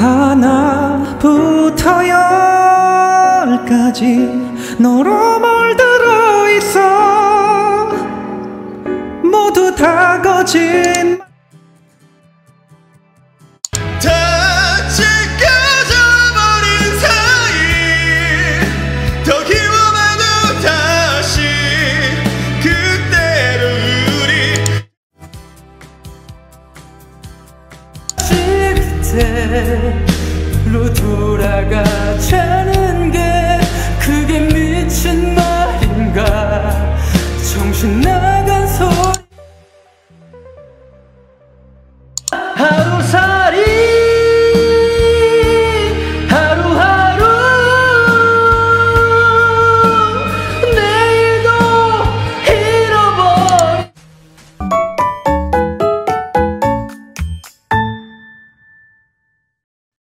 하나부터 열까지 너로 물들어 있어. 모두 다 거짓말. 다 찢겨져버린 사이 더 기워봐도 다시 그때로 우리 그때로 돌아가자는 게 그게 미친 말인가. 정신